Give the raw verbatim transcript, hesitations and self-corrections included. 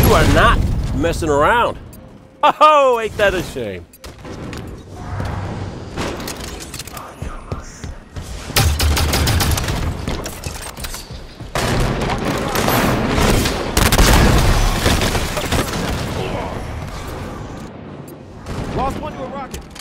You are not messing around. Oh, ain't that a shame? Lost one to a rocket.